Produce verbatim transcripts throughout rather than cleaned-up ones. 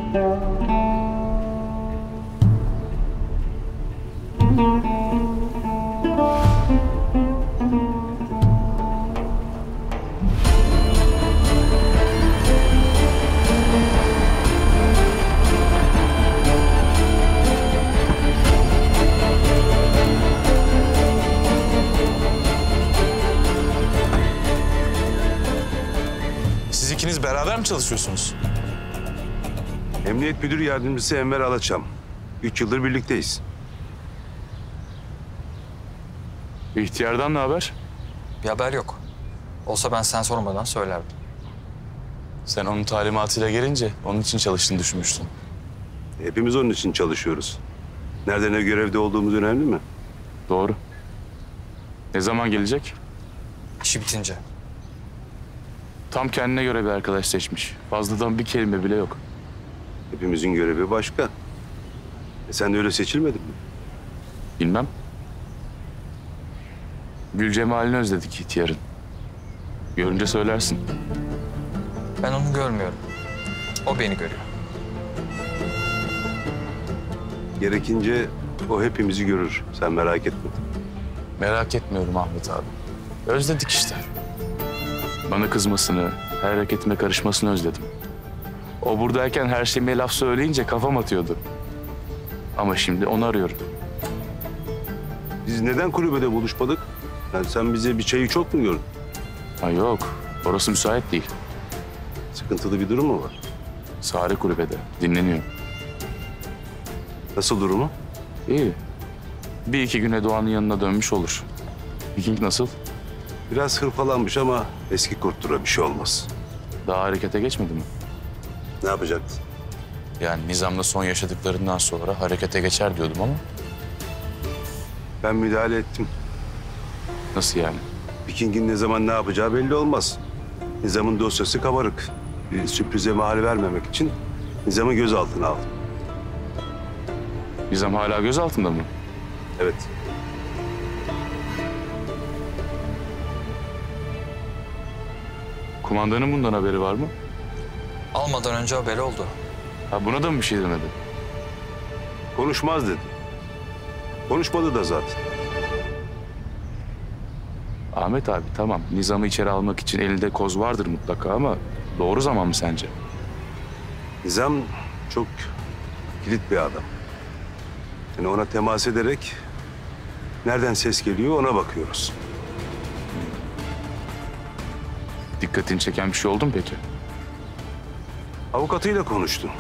Siz ikiniz beraber mi çalışıyorsunuz? Emniyet Müdür Yardımcısı Enver Alaçam. Üç yıldır birlikteyiz. İhtiyardan ne haber? Bir haber yok. Olsa ben sen sormadan söylerdim. Sen onun talimatıyla gelince onun için çalıştığını düşünmüştüm. Hepimiz onun için çalışıyoruz. Nerede ne görevde olduğumuz önemli mi? Doğru. Ne zaman gelecek? İşi bitince. Tam kendine göre bir arkadaş seçmiş. Fazladan bir kelime bile yok. Hepimizin görevi başka. E sen de öyle seçilmedin mi? Bilmem. Gül Cemal'ini özledik ihtiyarın. Görünce söylersin. Ben onu görmüyorum. O beni görüyor. Gerekince o hepimizi görür. Sen merak etme. Merak etmiyorum Ahmet abi. Özledik işte. Bana kızmasını, her hareketime karışmasını özledim. O buradayken her şeyime laf söyleyince kafam atıyordu. Ama şimdi onu arıyorum. Biz neden kulübede buluşmadık? Yani sen bize bir çayı çok mu gördün? Ha yok, orası müsait değil. Sıkıntılı bir durum mu var? Sare kulübede, dinleniyor. Nasıl durumu? İyi. Bir iki güne Doğan'ın yanına dönmüş olur. Viking nasıl? Biraz hırpalanmış ama eski kurttura bir şey olmaz. Daha harekete geçmedi mi? Ne yapacaktın? Yani Nizam'la son yaşadıklarından sonra harekete geçer diyordum ama Ben müdahale ettim. nasıl yani? Viking'in ne zaman ne yapacağı belli olmaz. Nizam'ın dosyası kabarık. Bir sürprize mahal vermemek için Nizam'ı gözaltına aldım. Nizam hala gözaltında mı? Evet. Kumandanın bundan haberi var mı? Almadan önce haberi oldu. Ha buna da mı bir şey demedi? Konuşmaz dedi. Konuşmadı da zaten. Ahmet abi tamam, Nizam'ı içeri almak için elinde koz vardır mutlaka ama doğru zaman mı sence? Nizam çok kilit bir adam. Yani ona temas ederek nereden ses geliyor ona bakıyoruz. Dikkatini çeken bir şey oldu mu peki? Avukatıyla konuştum.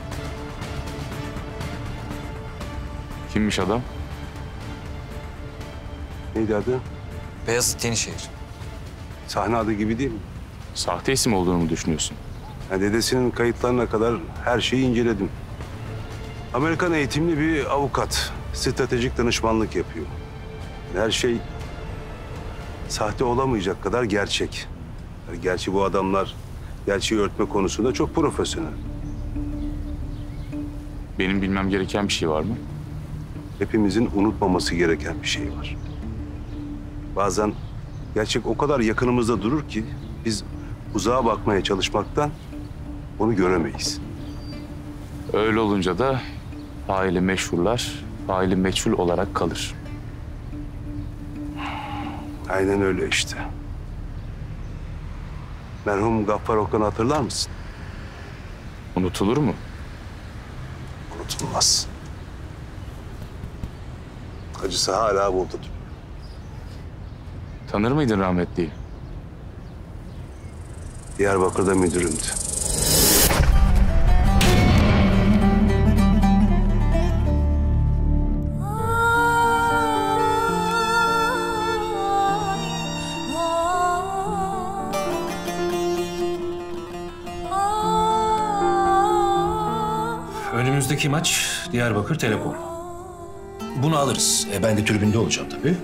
Kimmiş adam? Neydi adı? Beyazıt Yenişehir. Sahne adı gibi değil mi? Sahte isim olduğunu mu düşünüyorsun? Yani dedesinin kayıtlarına kadar her şeyi inceledim. Amerikan eğitimli bir avukat. Stratejik danışmanlık yapıyor. Her şey sahte olamayacak kadar gerçek. Yani gerçi bu adamlar gerçeği örtme konusunda çok profesyonel. Benim bilmem gereken bir şey var mı? Hepimizin unutmaması gereken bir şey var. Bazen gerçek o kadar yakınımızda durur ki biz uzağa bakmaya çalışmaktan onu göremeyiz. Öyle olunca da faili meşhurlar faili meçhul olarak kalır. Aynen öyle işte. Merhum Gaffar Okan'ı hatırlar mısın? Unutulur mu? Unutulmaz. Acısı hala burada duruyor. Tanır mıydın rahmetliyi? Diyarbakır'da müdürümdü. Önümüzdeki maç Diyarbakır Telekom. Bunu alırız. E, ben de tribünde olacağım tabii.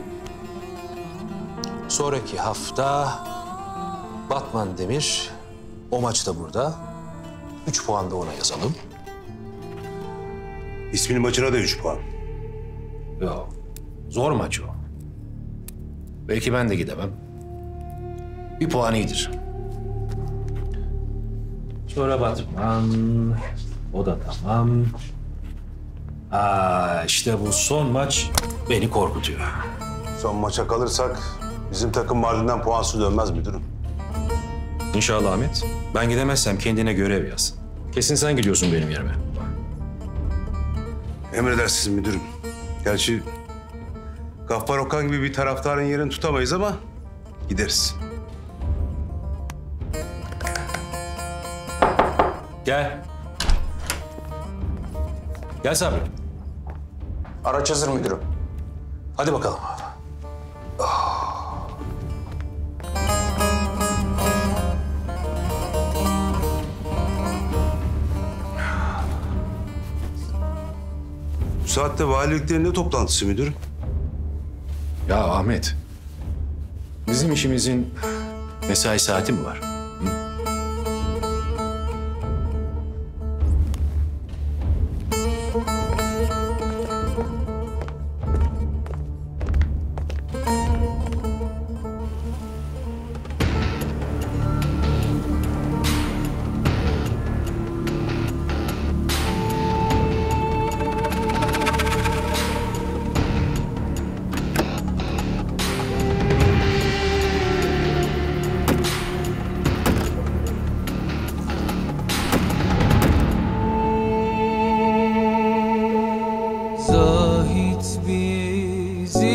Sonraki hafta Batman Demir. O maç da burada. Üç puan da ona yazalım. İsminin maçına da üç puan. Yok. Zor maç o. Belki ben de gidemem. Bir puan iyidir. Sonra Batman. O da tamam. Aa, işte bu son maç beni korkutuyor. Son maça kalırsak bizim takım Mardin'den puansız dönmez müdürüm. İnşallah Ahmet. Ben gidemezsem kendine görev yaz. Kesin sen gidiyorsun benim yerime. Emredersiniz müdürüm. Gerçi Gaffar Okan gibi bir taraftarın yerini tutamayız ama gideriz. Gel. Gel Sabri. Araç hazır müdürüm. Hadi bakalım. Bu saatte valiliklerin ne toplantısı müdürüm? Ya Ahmet, bizim işimizin mesai saati mi var? Zahit bizi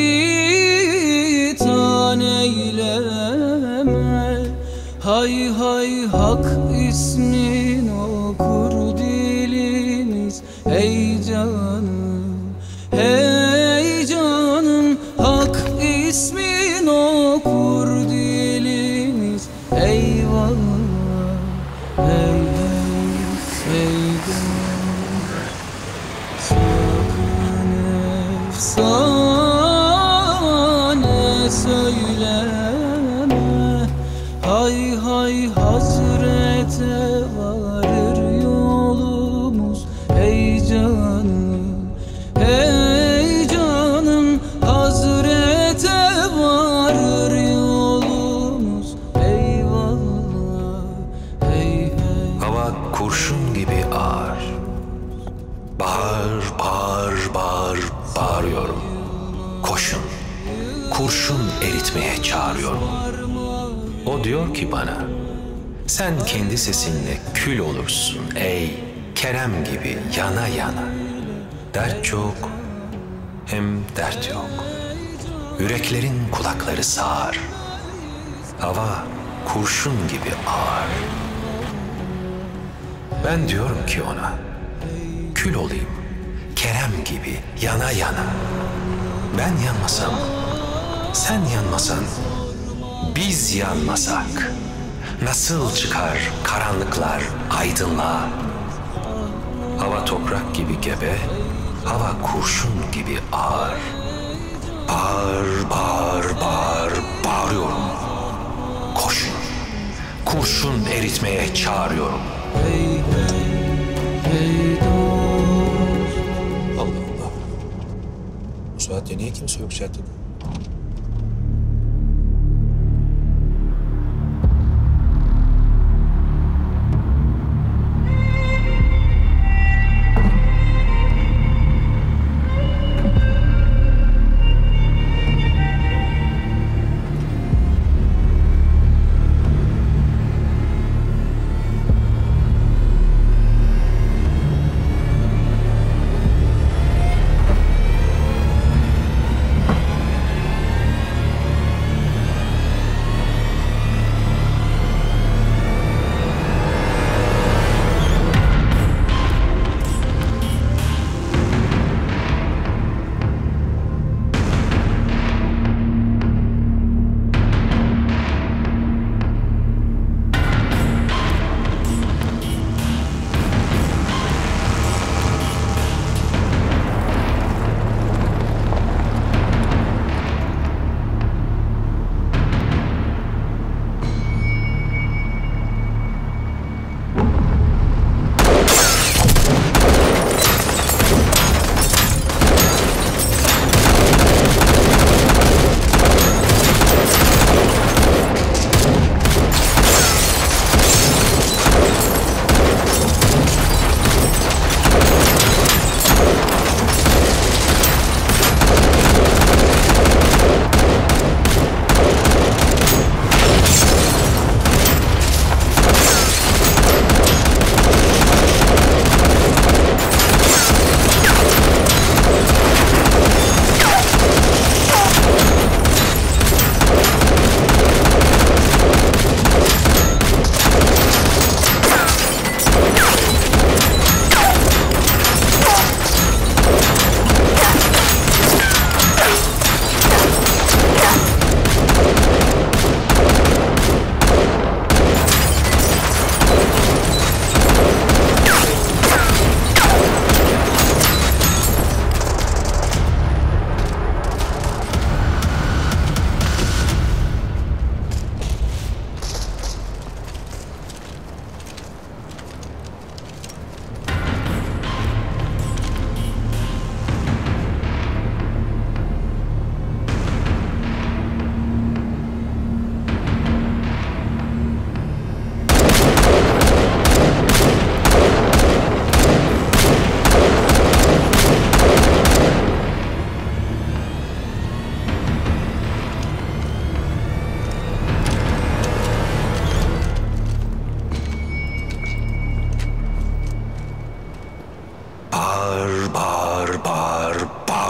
tan eyleme, hay hay hak ismin okur dilimiz. Ey canım, hey canım, hak ismin okur dilimiz. Eyvallah, hey hey, hey canım. Efsane söyleme, hay hay hazrete varır yolumuz. Ey canım, ey canım, hazrete varır yolumuz. Eyvallah, hey hey. Hava kurşun gibi ağır. Bağır, bağır, bağır, bağırıyorum. Koşun, kurşun eritmeye çağırıyorum. O diyor ki bana, sen kendi sesinle kül olursun ey Kerem gibi yana yana. Dert çok, hem dert yok. Yüreklerin kulakları sağır. Hava kurşun gibi ağır. Ben diyorum ki ona, kül olayım, Kerem gibi yana yana. Ben yanmasam, sen yanmasan, biz yanmasak nasıl çıkar karanlıklar aydınlığa? Hava toprak gibi gebe, hava kurşun gibi ağır. Bağır, bağır, bağır, bağırıyorum. Koşun, kurşun eritmeye çağırıyorum. Hey hey, hey dost. Allah Allah. Bu saatte niye kimse yok zaten?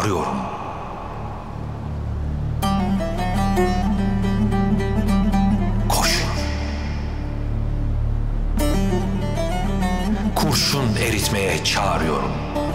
bağırıyorum. Koşun. Kurşun eritmeye çağırıyorum.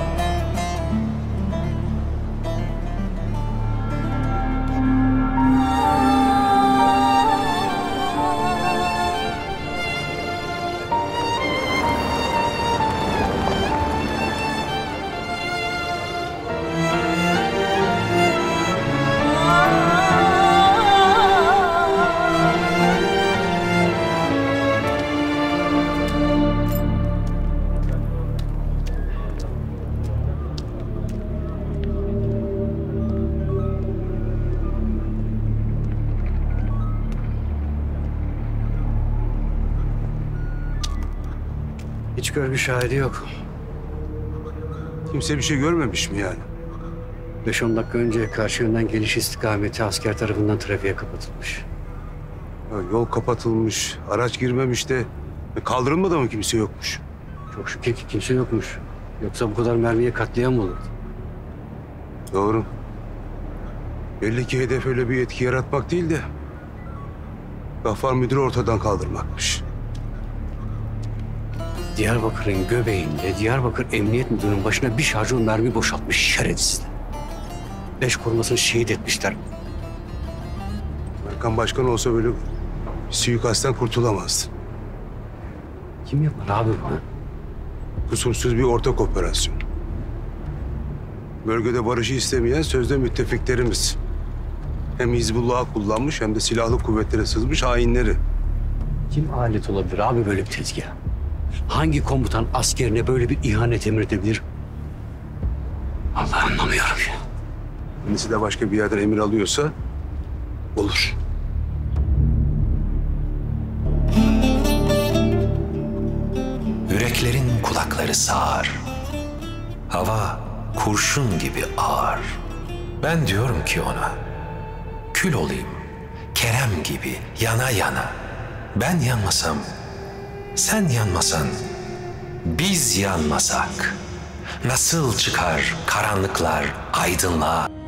Hiç görgü şahidi yok. Kimse bir şey görmemiş mi yani? Beş on dakika önce karşı yönden geliş istikameti asker tarafından trafiğe kapatılmış. Ya yol kapatılmış, araç girmemiş de e, kaldırılmada mı kimse yokmuş? Çok şükür ki kimse yokmuş. Yoksa bu kadar mermiye katliam mı olurdu? Doğru. Belli ki hedef öyle bir etki yaratmak değil de Gaffar müdürü ortadan kaldırmakmış. Diyarbakır'ın göbeğinde Diyarbakır Emniyet Müdürü'nün başına bir şarjör mermi boşaltmış şerefsizler. Beş korumasını şehit etmişler. Amerikan başkanı olsa böyle bir suikastten kurtulamazdı. Kim yapar abi bunu? Kusursuz bir ortak operasyon. Bölgede barışı istemeyen sözde müttefiklerimiz. Hem Hizbullah'ı kullanmış hem de silahlı kuvvetlere sızmış hainleri. Kim alet olabilir abi böyle bir tezgah? Hangi komutan askerine böyle bir ihanet emredebilir? Allah anlamıyorum ya. Kendisi de başka bir yerden emir alıyorsa olur. Yüreklerin kulakları sağır. Hava kurşun gibi ağır. Ben diyorum ki ona, kül olayım, Kerem gibi yana yana. Ben yanmasam, sen yanmasan, biz yanmasak, nasıl çıkar karanlıklar aydınlığa?